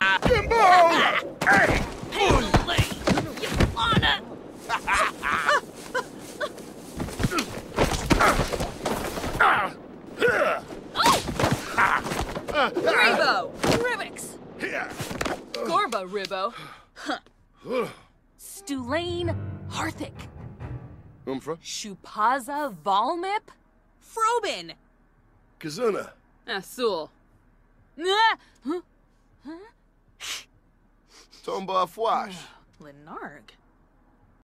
Jimbo! Hey! You wanna? Rebo! Rivix! Gorba Ribbo. Stulain Harthic. Umfra? Shupaza Valmip? Frobin! Kazuna. Asul. Tomba Fwash. Lenarg.